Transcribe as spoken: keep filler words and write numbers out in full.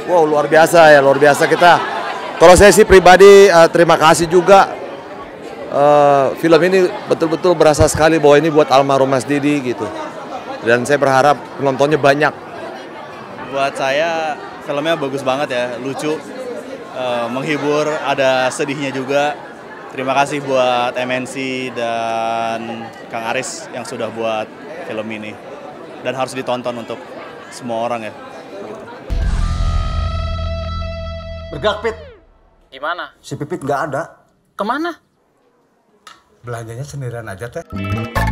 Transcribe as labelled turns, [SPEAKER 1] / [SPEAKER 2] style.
[SPEAKER 1] wow luar biasa ya, luar biasa kita. Kalau saya sih pribadi uh, terima kasih juga. Uh, film ini betul-betul berasa sekali bahwa ini buat almarhum Mas Didi gitu. Dan saya berharap penontonnya banyak.
[SPEAKER 2] Buat saya filmnya bagus banget ya, lucu, uh, menghibur, ada sedihnya juga. Terima kasih buat M N C dan Kang Aris yang sudah buat film ini. Dan harus ditonton untuk semua orang ya.
[SPEAKER 3] Bergerak, Pit.
[SPEAKER 4] Gimana?
[SPEAKER 3] Si Pipit nggak ada.
[SPEAKER 4] Kemana?
[SPEAKER 3] Belanjanya sendirian aja, Teh.